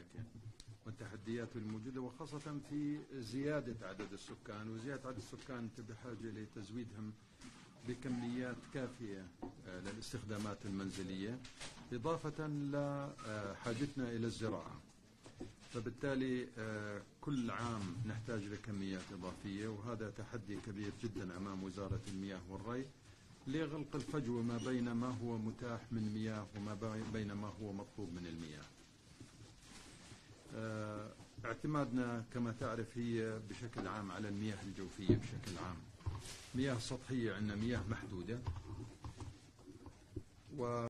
المياه والتحديات الموجودة، وخاصة في زيادة عدد السكان. وزيادة عدد السكان أنت بحاجة لتزويدهم بكميات كافية للاستخدامات المنزلية، إضافة لحاجتنا إلى الزراعة. فبالتالي كل عام نحتاج لكميات إضافية، وهذا تحدي كبير جدا أمام وزارة المياه والري لغلق الفجوة ما بين ما هو متاح من مياه وما بين ما هو مطلوب من المياه. اعتمادنا كما تعرف هي بشكل عام على المياه الجوفية بشكل عام. مياه سطحية عندنا مياه محدودة،